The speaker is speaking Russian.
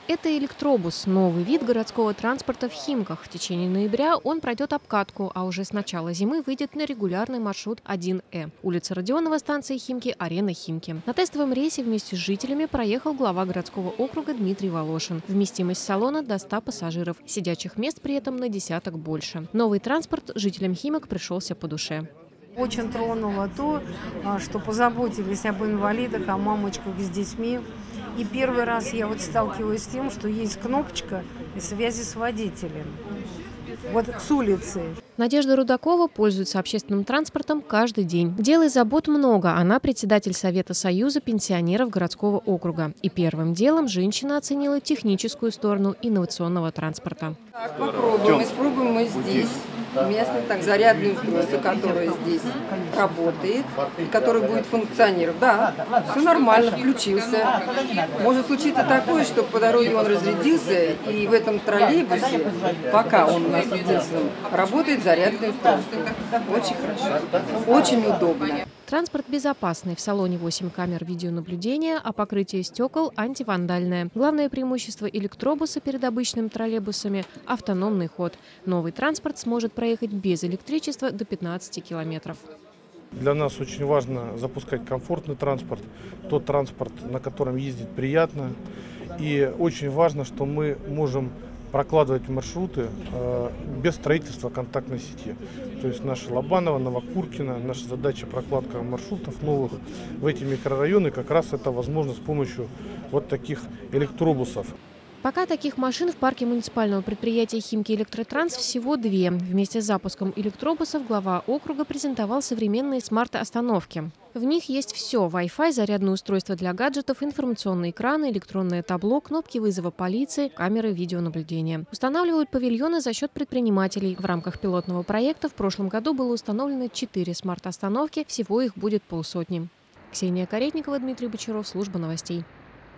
Это электробус – новый вид городского транспорта в Химках. В течение ноября он пройдет обкатку, а уже с начала зимы выйдет на регулярный маршрут 1Э. Улица Родионова, станция Химки, арена Химки. На тестовом рейсе вместе с жителями проехал глава городского округа Дмитрий Волошин. Вместимость салона до 100 пассажиров. Сидячих мест при этом на десяток больше. Новый транспорт жителям Химок пришелся по душе. Очень тронуло то, что позаботились об инвалидах, о мамочках с детьми. И первый раз я сталкиваюсь с тем, что есть кнопочка связи с водителем. С улицы. Надежда Рудакова пользуется общественным транспортом каждый день. Дел и забот много. Она председатель Совета Союза пенсионеров городского округа. И первым делом женщина оценила техническую сторону инновационного транспорта. Так, попробуем. Испробуем мы здесь. У меня зарядное устройство, которое здесь работает и которое будет функционировать. Да, все нормально, включился. Может случиться такое, что по дороге он разрядился, и в этом троллейбусе, пока он у нас единственным, работает зарядное устройство. Очень хорошо, очень удобно. Транспорт безопасный. В салоне 8 камер видеонаблюдения, а покрытие стекол антивандальное. Главное преимущество электробуса перед обычными троллейбусами – автономный ход. Новый транспорт сможет проехать без электричества до 15 километров. Для нас очень важно запускать комфортный транспорт, тот транспорт, на котором ездить приятно. И очень важно, что мы можем прокладывать маршруты без строительства контактной сети. То есть наша Лобанова, Новокуркина, наша задача прокладка маршрутов новых в эти микрорайоны, как раз это возможно с помощью таких электробусов. Пока таких машин в парке муниципального предприятия «Химки Электротранс» всего 2. Вместе с запуском электробусов глава округа презентовал современные смарт-остановки. В них есть все – Wi-Fi, зарядное устройство для гаджетов, информационные экраны, электронное табло, кнопки вызова полиции, камеры видеонаблюдения. Устанавливают павильоны за счет предпринимателей. В рамках пилотного проекта в прошлом году было установлено 4 смарт-остановки, всего их будет полсотни. Ксения Каретникова, Дмитрий Бочаров, служба новостей.